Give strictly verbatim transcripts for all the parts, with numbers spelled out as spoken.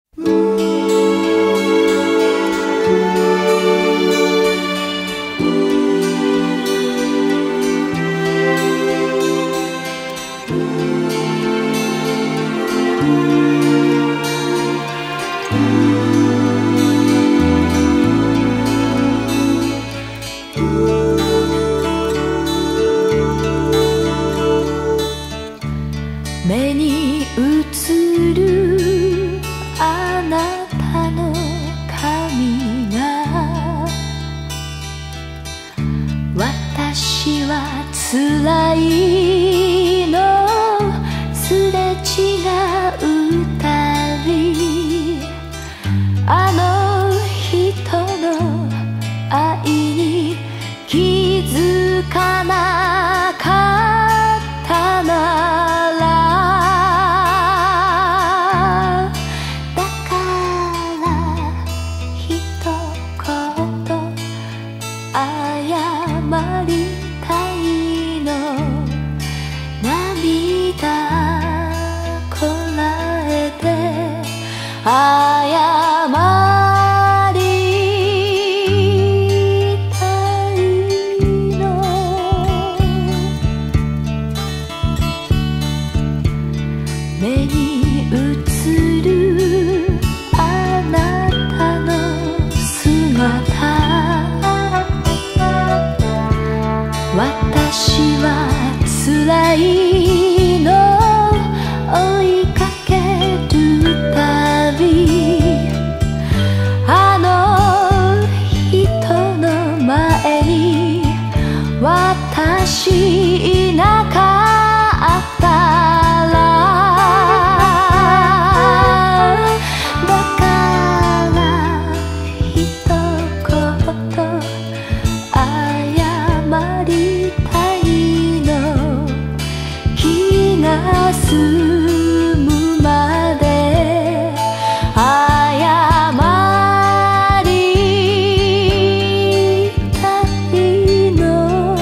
目に映るあなたの髪が私は辛いのすれ違うたびあの人の愛に気づかなかったなら謝りたいの涙こらえて謝りたいの目に映るあなたの姿私は辛いの追いかけるたびあの人の前に私いなかったらだから一言謝りたいの気が済むまで謝りたいの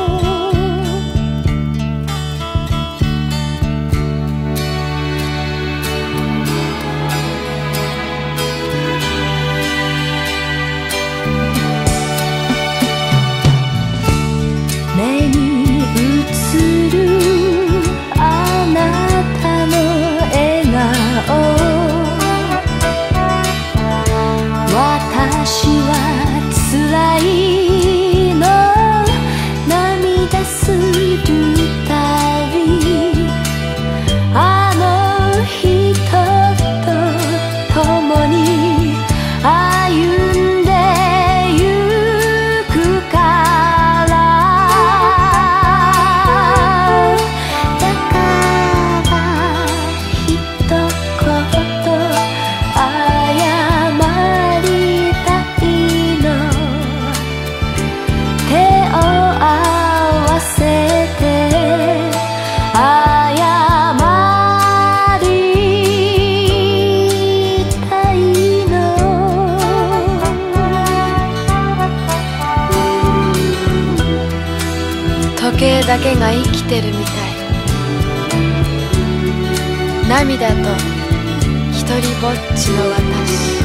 目に映るあなたの笑顔私は辛いの涙するたびあの人と共に歩んでゆくからだから一言謝りたいの手を合わせて謝りたいの時計だけが生きてるみたい涙と一人ぼっちの私